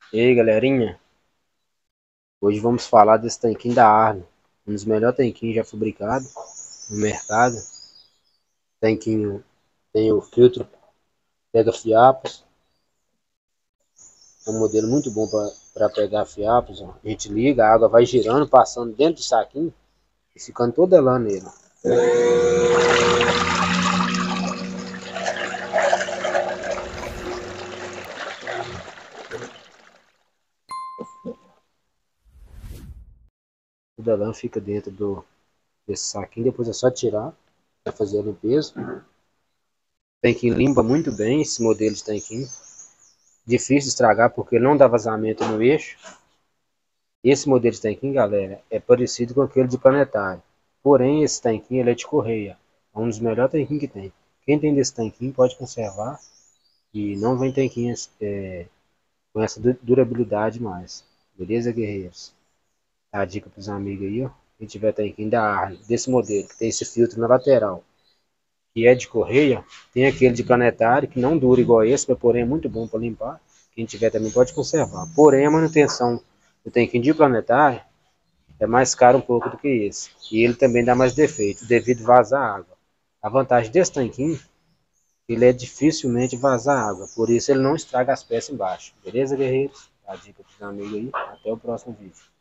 E aí, galerinha, hoje vamos falar desse tanquinho da Arno, um dos melhores tanquinhos já fabricados no mercado. Tanquinho tem o filtro, pega fiapos, é um modelo muito bom para pegar fiapos. Ó. A gente liga, a água vai girando, passando dentro do saquinho e ficando toda lá nele. Toda lã fica dentro desse saquinho, depois é só tirar para fazer a limpeza. O tanquinho limpa muito bem esse modelo de tanquinho. Difícil de estragar porque não dá vazamento no eixo. Esse modelo de tanquinho, galera, é parecido com aquele de planetário. Porém, esse tanquinho ele é de correia. É um dos melhores tanquinhos que tem. Quem tem desse tanquinho pode conservar. E não vem tanquinhos com essa durabilidade mais. Beleza, guerreiros? Dá a dica para os amigos aí, ó. Quem tiver tanquinho da Arno, desse modelo, que tem esse filtro na lateral, que é de correia, tem aquele de planetário, que não dura igual esse, mas porém é muito bom para limpar. Quem tiver também pode conservar. Porém, a manutenção do tanquinho de planetário é mais caro um pouco do que esse. E ele também dá mais defeito, devido a vazar água. A vantagem desse tanquinho, ele é dificilmente vazar água, por isso ele não estraga as peças embaixo. Beleza, guerreiros? A dica para os amigos aí. Até o próximo vídeo.